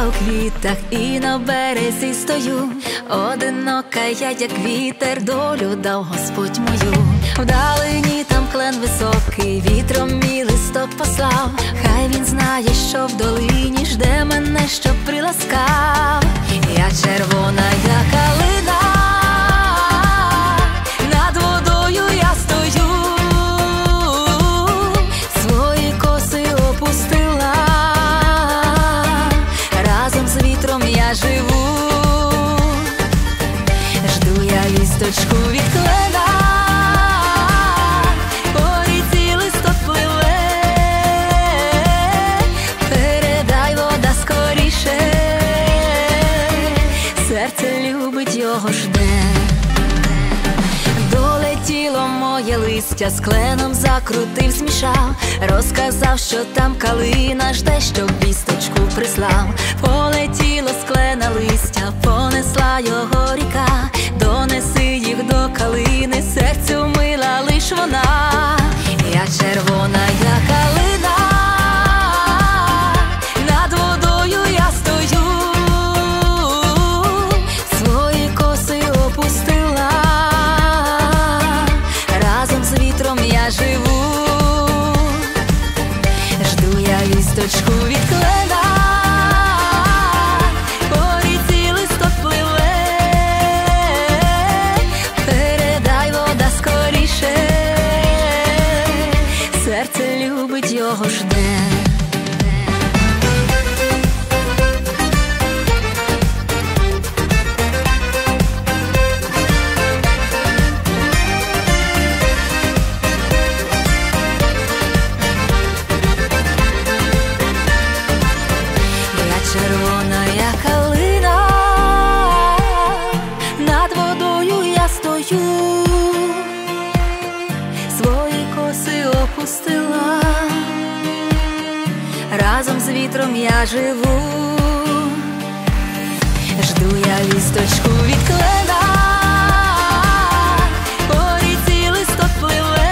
у квітах і на березі стою. Одинока я, як вітер, долю дав Господь мою. Вдалині там клен високий, вітром мій листок послав. Хай він знає, що в долині жде мене, щоб приласкав. Я червона, я калина, над водою я стою, свої коси опустила, разом з вітром я живу. Жду я вісточку від клена, по ріці листок пливе, передай, вода скоріше, серце любить, його жде. Долетіло моє листя, з кленом закрутив, змішав, розказав, що там калина жде, щоб вісточку прислав. Полетіло з клена листя, понесла його ріка, донеси їх до калини, серцю мила лиш вона. Я червона, я калина, над водою я стою, свої коси опустила, разом з вітром я живу. Жду я вісточку від клена, по ріці листок пливе, передай, вода скоріше, серце любить, його жде. Червона я калина, над водою я стою, свої коси опустила, разом з вітром я живу. Жду я вісточку від клена, по ріці листок пливе,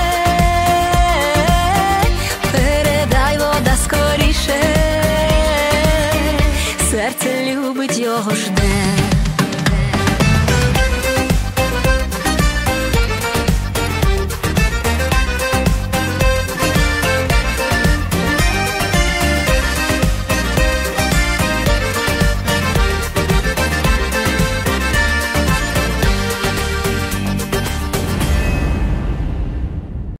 передай, вода скоріше, серце любить, його жде.